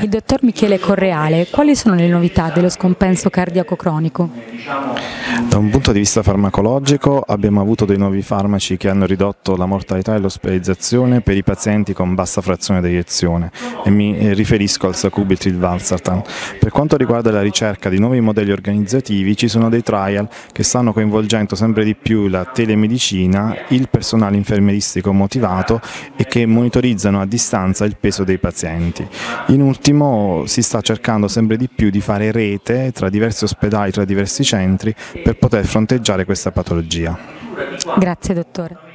Il dottor Michele Correale, quali sono le novità dello scompenso cardiaco cronico? Da un punto di vista farmacologico abbiamo avuto dei nuovi farmaci che hanno ridotto la mortalità e l'ospedalizzazione per i pazienti con bassa frazione d'eiezione e mi riferisco al sacubitril valsartan. Per quanto riguarda la ricerca di nuovi modelli organizzativi ci sono dei trial che stanno coinvolgendo sempre di più la telemedicina, il personale infermieristico motivato e che monitorizzano a distanza il peso dei pazienti. In ultimo si sta cercando sempre di più di fare rete tra diversi ospedali, tra diversi centri per poter fronteggiare questa patologia. Grazie dottore.